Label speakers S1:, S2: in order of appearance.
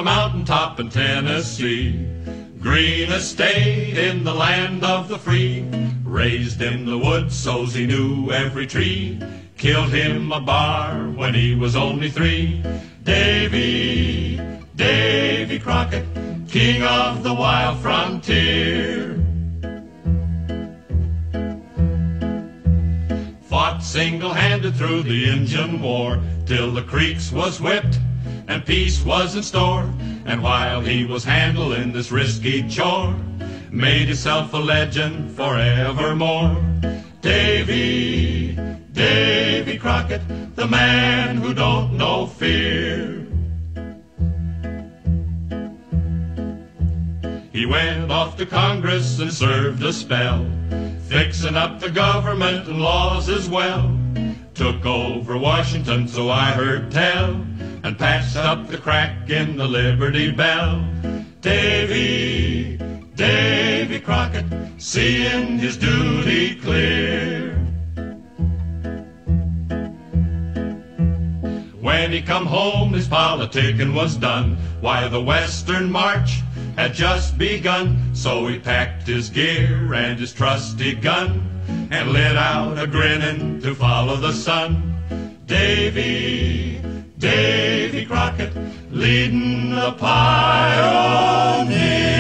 S1: a mountaintop in Tennessee. Green estate in the land of the free. Raised in the woods so's he knew every tree. Killed him a bar when he was only 3. Davy, Davy Crockett, king of the wild frontier. Fought single-handed through the Injun War, till the Creeks was whipped and peace was in store. And while he was handling this risky chore, made himself a legend forevermore. Davy, Davy Crockett, the man who don't know fear. He went off to Congress and served a spell, fixing up the government and laws as well. Took over Washington, so I heard tell, and patched up the crack in the Liberty Bell. Davy, Davy Crockett, seeing his duty clear. When he come home, his politicking was done. Why, the Western March had just begun. So he packed his gear and his trusty gun, and lit out a grinning to follow the sun. Davy, Davy Crockett, leading the pioneers.